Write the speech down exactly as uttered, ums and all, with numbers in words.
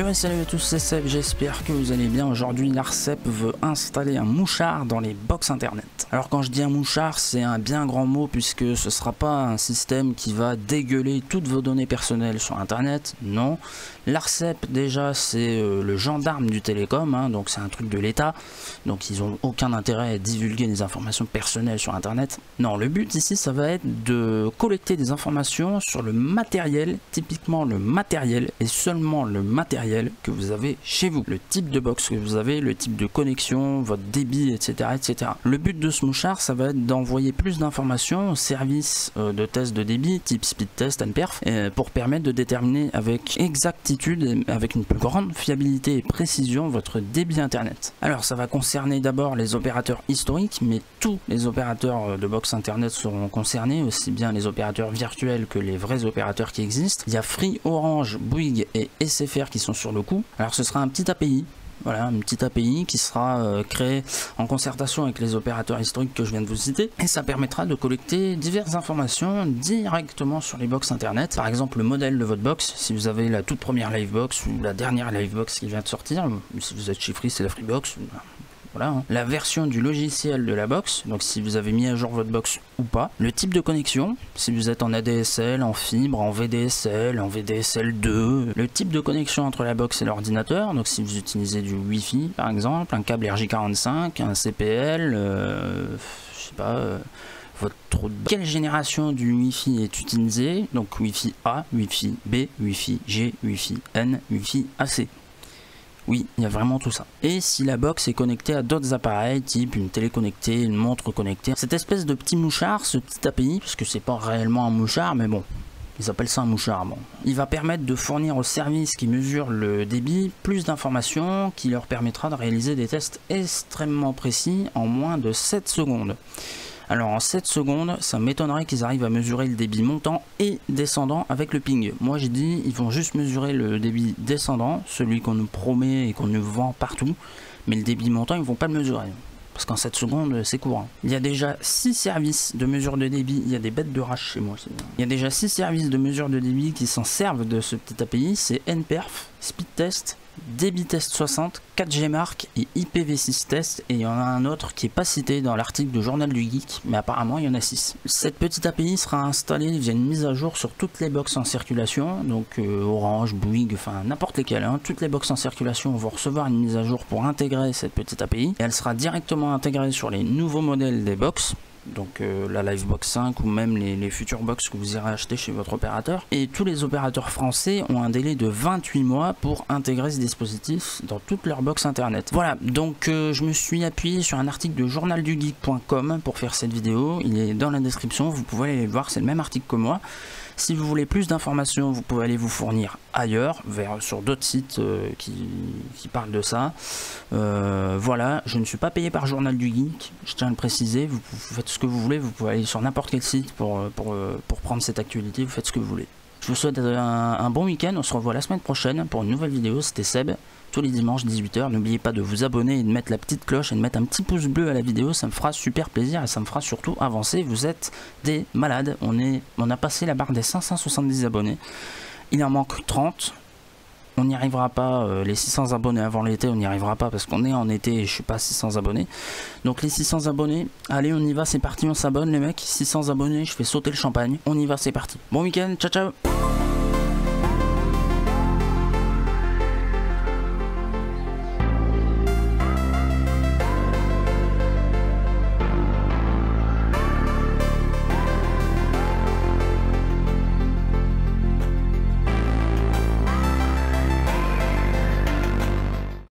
et salut à tous, c'est Seb, j'espère que vous allez bien. Aujourd'hui, l'Arcep veut installer un mouchard dans les box internet. Alors quand je dis un mouchard, c'est un bien grand mot puisque ce sera pas un système qui va dégueuler toutes vos données personnelles sur internet, non. L'Arcep déjà c'est euh, le gendarme du télécom, hein, donc c'est un truc de l'État, donc ils ont aucun intérêt à divulguer des informations personnelles sur internet. Non, le but ici ça va être de collecter des informations sur le matériel, typiquement le matériel et seulement le matériel que vous avez chez vous, le type de box que vous avez, le type de connexion, votre débit, etc, etc. Le but de ce mouchard ça va être d'envoyer plus d'informations au service euh, de test de débit type speed test and perf euh, pour permettre de déterminer avec exactitude et avec une plus grande fiabilité et précision votre débit internet. Alors ça va concerner d'abord les opérateurs historiques, mais tous les opérateurs de box internet seront concernés, aussi bien les opérateurs virtuels que les vrais opérateurs qui existent. Il y a Free, Orange, Bouygues et S F R qui sont sur le coup. Alors ce sera un petit A P I. Voilà, une petite A P I qui sera euh, créée en concertation avec les opérateurs historiques que je viens de vous citer, et ça permettra de collecter diverses informations directement sur les box internet. Par exemple le modèle de votre box, si vous avez la toute première Livebox ou la dernière Livebox qui vient de sortir, si vous êtes chez Free c'est la Freebox. Voilà, hein. La version du logiciel de la box, donc si vous avez mis à jour votre box ou pas, le type de connexion, si vous êtes en A D S L, en fibre, en V D S L, en V D S L deux, le type de connexion entre la box et l'ordinateur, donc si vous utilisez du Wi-Fi par exemple, un câble R J quarante-cinq, un C P L, euh, je sais pas... Euh, votre quelle génération du Wi-Fi est utilisée, donc Wi-Fi A, Wi-Fi B, Wi-Fi G, Wi-Fi N, Wi-Fi A C. Oui, il y a vraiment tout ça. Et si la box est connectée à d'autres appareils, type une télé connectée, une montre connectée. Cette espèce de petit mouchard, ce petit A P I, parce que c'est pas réellement un mouchard, mais bon, ils appellent ça un mouchard, bon. Il va permettre de fournir aux services qui mesurent le débit plus d'informations, qui leur permettra de réaliser des tests extrêmement précis en moins de sept secondes. Alors en sept secondes, ça m'étonnerait qu'ils arrivent à mesurer le débit montant et descendant avec le ping. Moi j'ai dit, ils vont juste mesurer le débit descendant, celui qu'on nous promet et qu'on nous vend partout, mais le débit montant ils vont pas le mesurer. Parce qu'en sept secondes, c'est court. Il y a déjà six services de mesure de débit. Il y a des bêtes de rage chez moi. Il y a déjà six services de mesure de débit qui s'en servent de ce petit A P I. C'est nperf, speedtest, debitest soixante, quatre G mark et I P v six test. Et il y en a un autre qui n'est pas cité dans l'article du Journal du Geek, mais apparemment il y en a six. Cette petite A P I sera installée via une mise à jour sur toutes les box en circulation. Donc euh, Orange, Bouygues, enfin n'importe lesquelles. Hein. Toutes les box en circulation vont recevoir une mise à jour pour intégrer cette petite A P I. Et elle sera directement intégrée sur les nouveaux modèles des box. Donc euh, la Livebox cinq ou même les, les futures box que vous irez acheter chez votre opérateur. Et tous les opérateurs français ont un délai de vingt-huit mois pour intégrer ce dispositif dans toutes leurs box internet. Voilà, donc euh, je me suis appuyé sur un article de journal du geek point com pour faire cette vidéo. Il est dans la description, vous pouvez aller le voir, c'est le même article que moi. Si vous voulez plus d'informations, vous pouvez aller vous fournir ailleurs, vers, sur d'autres sites euh, qui, qui parlent de ça. Euh, voilà, je ne suis pas payé par Journal du Geek, je tiens à le préciser. Vous, vous faites ce que vous voulez, vous pouvez aller sur n'importe quel site pour, pour, pour prendre cette actualité, vous faites ce que vous voulez. Je vous souhaite un, un bon week-end, on se revoit la semaine prochaine pour une nouvelle vidéo. C'était Seb, tous les dimanches dix-huit heures. N'oubliez pas de vous abonner et de mettre la petite cloche et de mettre un petit pouce bleu à la vidéo, ça me fera super plaisir et ça me fera surtout avancer. Vous êtes des malades, on, est, on a passé la barre des cinq cent soixante-dix abonnés, il en manque trente. On n'y arrivera pas, euh, les six cents abonnés avant l'été, on n'y arrivera pas parce qu'on est en été et je suis pas à six cents abonnés. Donc les six cents abonnés, allez on y va, c'est parti, on s'abonne les mecs. Six cents abonnés, je fais sauter le champagne. On y va, c'est parti. Bon week-end, ciao ciao.